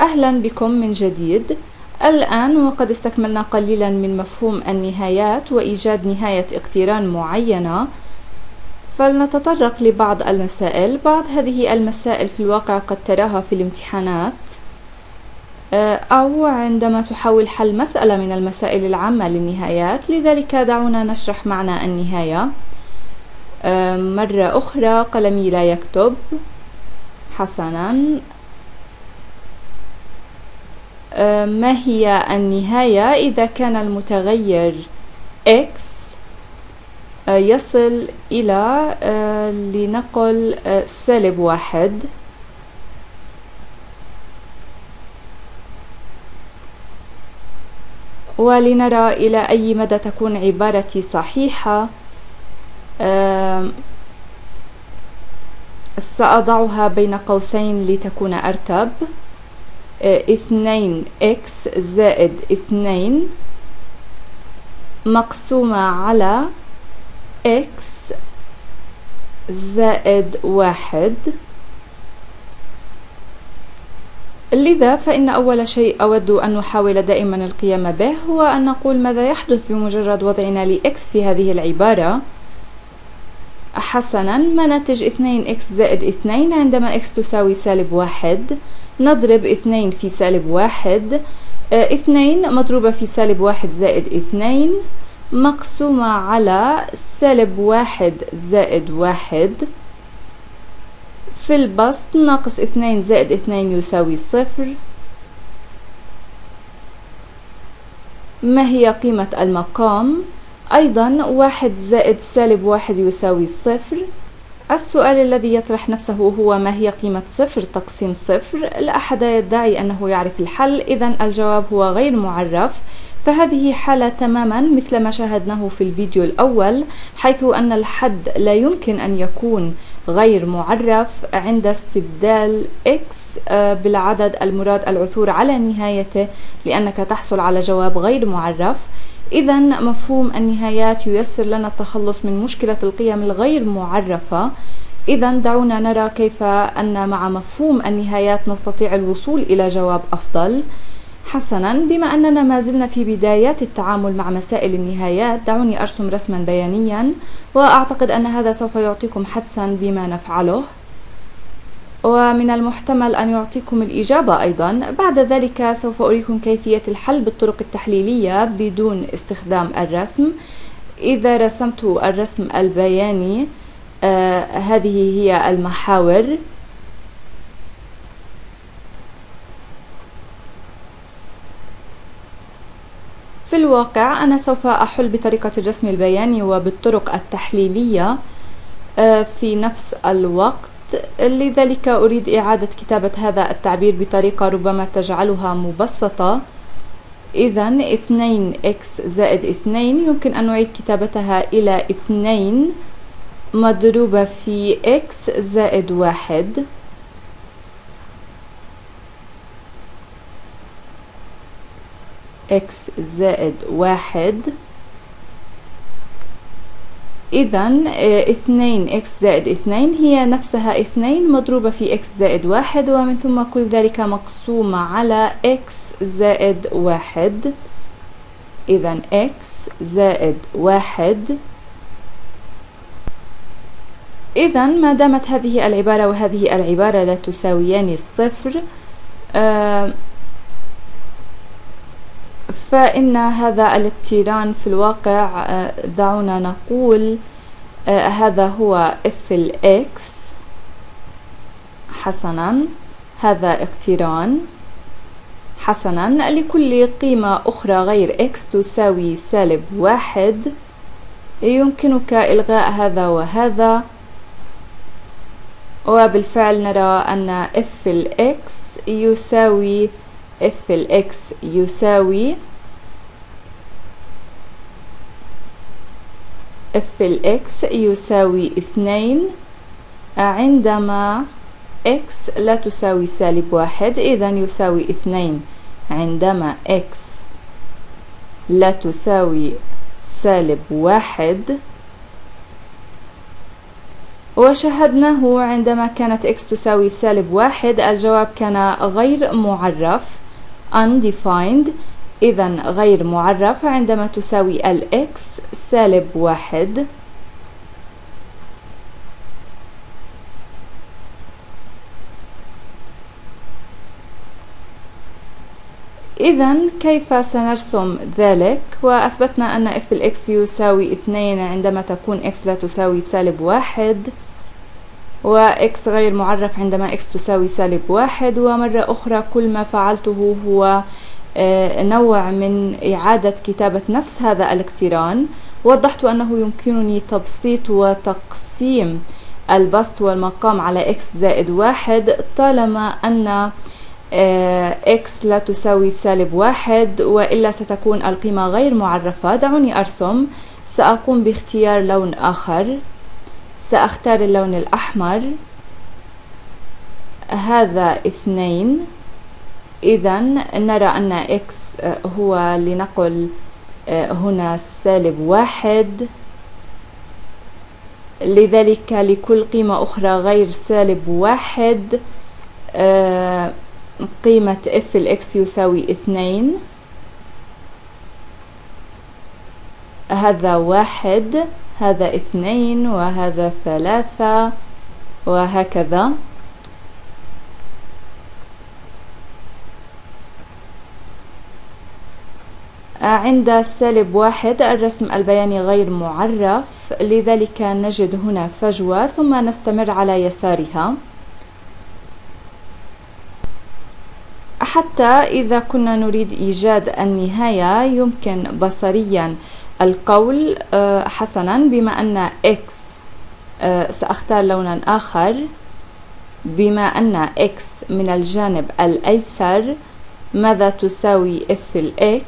أهلا بكم من جديد. الآن وقد استكملنا قليلا من مفهوم النهايات وإيجاد نهاية اقتران معينة، فلنتطرق لبعض المسائل. بعض هذه المسائل في الواقع قد تراها في الامتحانات أو عندما تحاول حل مسألة من المسائل العامة للنهايات، لذلك دعونا نشرح معنى النهاية مرة أخرى. قلمي لا يكتب. حسنا، ما هي النهاية إذا كان المتغير x يصل إلى لنقل -1؟ ولنرى إلى أي مدى تكون عبارتي صحيحة، سأضعها بين قوسين لتكون أرتب. 2x زائد 2 مقسومة على x زائد 1. لذا فإن أول شيء أود أن نحاول دائما القيام به هو أن نقول ماذا يحدث بمجرد وضعنا لx في هذه العبارة. حسنا، ما ناتج 2x زائد 2 عندما x تساوي -1؟ نضرب 2 في -1. 2 مضروبة في -1 زائد 2 مقسومة على -1 زائد 1. في البسط ناقص 2 زائد 2 يساوي 0. ما هي قيمة المقام؟ أيضا 1 زائد -1 يساوي 0. السؤال الذي يطرح نفسه هو ما هي قيمة 0 تقسيم 0؟ لا أحد يدعي أنه يعرف الحل، إذن الجواب هو غير معرف. فهذه حالة تماما مثل ما شاهدناه في الفيديو الأول، حيث أن الحد لا يمكن أن يكون غير معرف عند استبدال x بالعدد المراد العثور على نهايته، لأنك تحصل على جواب غير معرف. إذن مفهوم النهايات ييسر لنا التخلص من مشكلة القيم الغير معرفة. إذن دعونا نرى كيف أن مع مفهوم النهايات نستطيع الوصول إلى جواب أفضل. حسنا، بما أننا ما زلنا في بدايات التعامل مع مسائل النهايات، دعوني أرسم رسما بيانيا، وأعتقد أن هذا سوف يعطيكم حدسا بما نفعله، ومن المحتمل أن يعطيكم الإجابة أيضا. بعد ذلك سوف أريكم كيفية الحل بالطرق التحليلية بدون استخدام الرسم. إذا رسمت الرسم البياني، هذه هي المحاور. في الواقع أنا سوف أحل بطريقة الرسم البياني وبالطرق التحليلية في نفس الوقت، لذلك أريد إعادة كتابة هذا التعبير بطريقة ربما تجعلها مبسطة. إذن 2x زائد 2 يمكن أن نعيد كتابتها إلى 2 مضروبة في x زائد 1. x زائد 1. إذن 2x زائد 2 هي نفسها 2 مضروبة في x زائد 1، ومن ثم كل ذلك مقسومة على x زائد 1. إذن x زائد 1. إذن ما دامت هذه العبارة وهذه العبارة لا تساويان الصفر، فإن هذا الاقتران في الواقع دعونا نقول هذا هو f x. حسنا، هذا اقتران. حسنا، لكل قيمة أخرى غير x تساوي -1 يمكنك إلغاء هذا وهذا، وبالفعل نرى أن f x يساوي f x يساوي f x يساوي 2 عندما x لا تساوي -1. إذن يساوي 2 عندما x لا تساوي -1. وشاهدناه عندما كانت x تساوي -1. الجواب كان غير معرف undefined، إذا غير معرف عندما تساوي x -1. إذا كيف سنرسم ذلك؟ وأثبتنا أن f الx يساوي 2 عندما تكون x لا تساوي -1، و x غير معرف عندما x تساوي -1. ومرة أخرى كل ما فعلته هو نوع من إعادة كتابة نفس هذا الاقتران. وضحت أنه يمكنني تبسيط وتقسيم البسط والمقام على x زائد 1 طالما أن x لا تساوي -1، وإلا ستكون القيمة غير معرفة. دعوني أرسم. سأقوم باختيار لون آخر، سأختار اللون الأحمر. هذا 2. إذا نرى أن x هو لنقل هنا -1، لذلك لكل قيمة أخرى غير -1 قيمة f الx يساوي 2. هذا 1، هذا 2، وهذا 3، وهكذا. عند -1 الرسم البياني غير معرف، لذلك نجد هنا فجوة ثم نستمر على يسارها حتى إذا كنا نريد إيجاد النهاية يمكن بصريا القول حسنا بما أن x سأختار لونا آخر، بما أن x من الجانب الأيسر ماذا تساوي f الx؟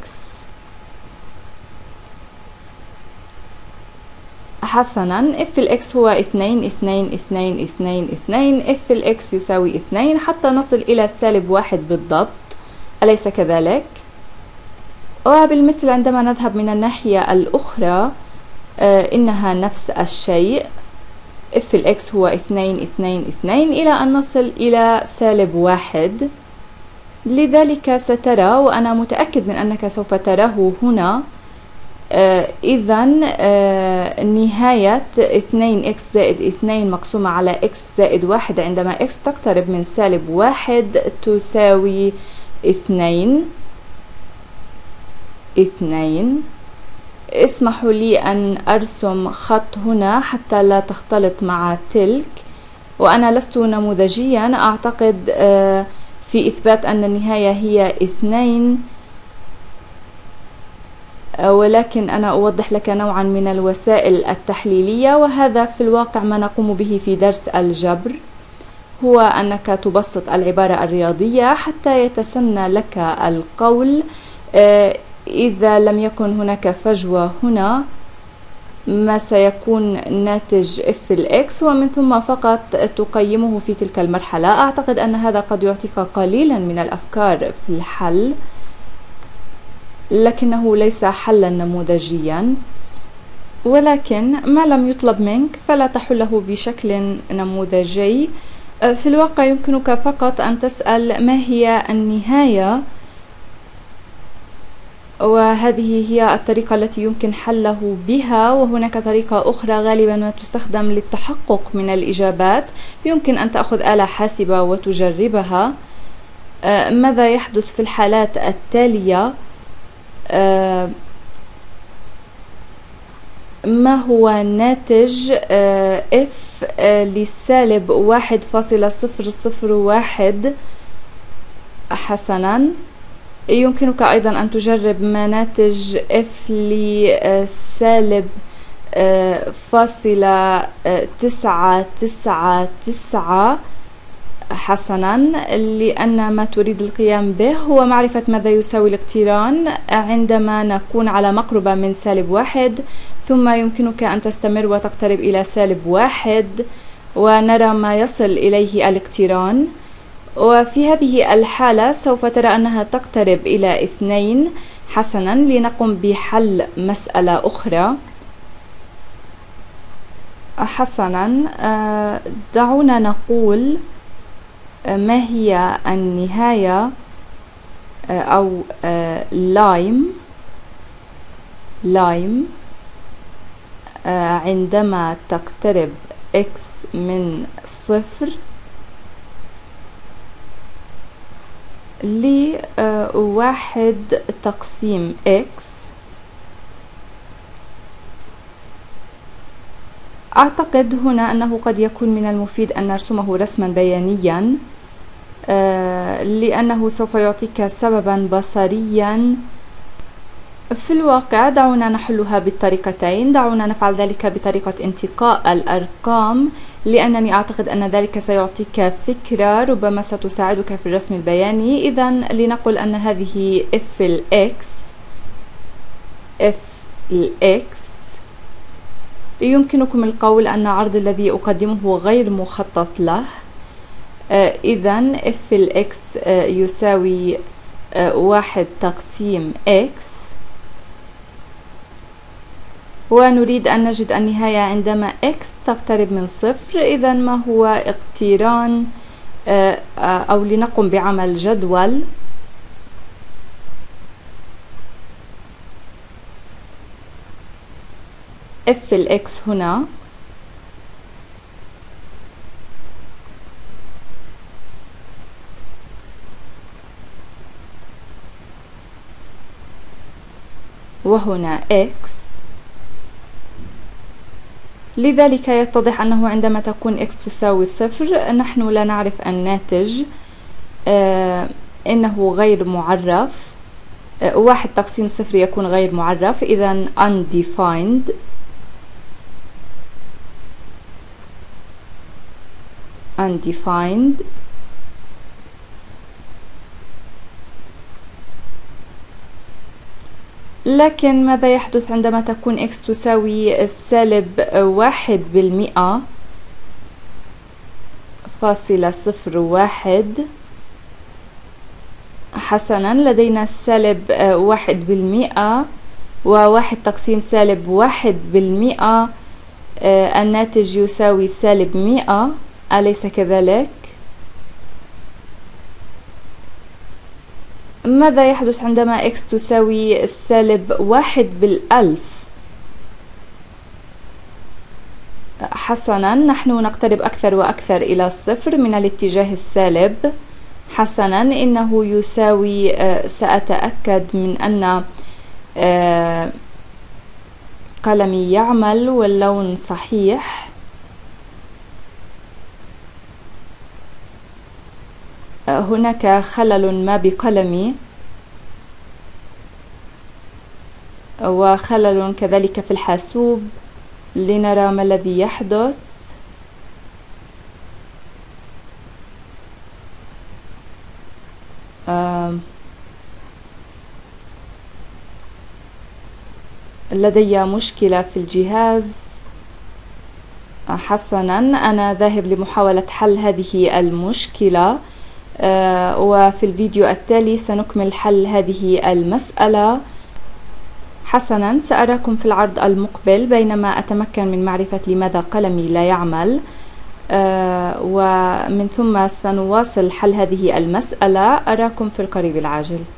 حسنا f الx هو 2 2 2 2 2. f الx يساوي 2 حتى نصل إلى -1 بالضبط، أليس كذلك؟ وبالمثل عندما نذهب من الناحية الأخرى إنها نفس الشيء. f الx هو 2 2 2 إلى أن نصل إلى -1. لذلك سترى، وأنا متأكد من أنك سوف تراه هنا، إذا نهاية 2x زائد 2 مقسومة على x زائد 1 عندما x تقترب من -1 تساوي 2. اسمحوا لي أن أرسم خط هنا حتى لا تختلط مع تلك، وأنا لست نموذجيا، أعتقد في إثبات أن النهاية هي 2، ولكن أنا أوضح لك نوعا من الوسائل التحليلية، وهذا في الواقع ما نقوم به في درس الجبر، هو أنك تبسط العبارة الرياضية حتى يتسنى لك القول. إذا لم يكن هناك فجوة هنا ما سيكون ناتج f الx، ومن ثم فقط تقيمه في تلك المرحلة. أعتقد أن هذا قد يعطيك قليلا من الأفكار في الحل، لكنه ليس حلا نموذجيا، ولكن ما لم يطلب منك فلا تحله بشكل نموذجي. في الواقع يمكنك فقط أن تسأل ما هي النهاية، وهذه هي الطريقة التي يمكن حله بها. وهناك طريقة أخرى غالبا ما تستخدم للتحقق من الإجابات، يمكن أن تأخذ آلة حاسبة وتجربها. ماذا يحدث في الحالات التالية؟ ما هو ناتج f لسالب 1.001؟ حسنا، يمكنك أيضا أن تجرب ما ناتج f لسالب فاصلة 999. حسنا، لأن ما تريد القيام به هو معرفة ماذا يساوي الاقتران عندما نكون على مقربة من -1، ثم يمكنك أن تستمر وتقترب إلى -1 ونرى ما يصل إليه الاقتران. وفي هذه الحالة سوف ترى أنها تقترب إلى 2. حسنا، لنقم بحل مسألة أخرى. حسنا، دعونا نقول ما هي النهاية أو لايم عندما تقترب x من 0 لواحد تقسيم x. أعتقد هنا أنه قد يكون من المفيد أن نرسمه رسما بيانيا، لأنه سوف يعطيك سببا بصريا. في الواقع دعونا نحلها بالطريقتين. دعونا نفعل ذلك بطريقة انتقاء الأرقام، لأنني أعتقد أن ذلك سيعطيك فكرة ربما ستساعدك في الرسم البياني. إذن لنقل أن هذه f الx. يمكنكم القول أن عرض الذي أقدمه غير مخطط له. إذن f الx يساوي 1 تقسيم x، ونريد أن نجد النهاية عندما x تقترب من 0. إذن ما هو اقتران أو لنقم بعمل جدول. f الx هنا وهنا x. لذلك يتضح أنه عندما تكون x تساوي 0 نحن لا نعرف الناتج، إنه غير معرف. 1 تقسيم 0 يكون غير معرف، إذن undefined. لكن ماذا يحدث عندما تكون x تساوي -100.01؟ حسنا، لدينا -1% و1 تقسيم -1%، الناتج يساوي -100، أليس كذلك؟ ماذا يحدث عندما x تساوي -1/1000؟ حسنا، نحن نقترب أكثر وأكثر إلى الصفر من الاتجاه السالب. حسنا، إنه يساوي، سأتأكد من أن قلمي يعمل واللون صحيح. هناك خلل ما بقلمي وخلل كذلك في الحاسوب، لنرى ما الذي يحدث. لدي مشكلة في الجهاز. حسنا، أنا ذاهب لمحاولة حل هذه المشكلة، وفي الفيديو التالي سنكمل حل هذه المسألة. حسنا، سأراكم في العرض المقبل بينما أتمكن من معرفة لماذا قلمي لا يعمل، ومن ثم سنواصل حل هذه المسألة. أراكم في القريب العاجل.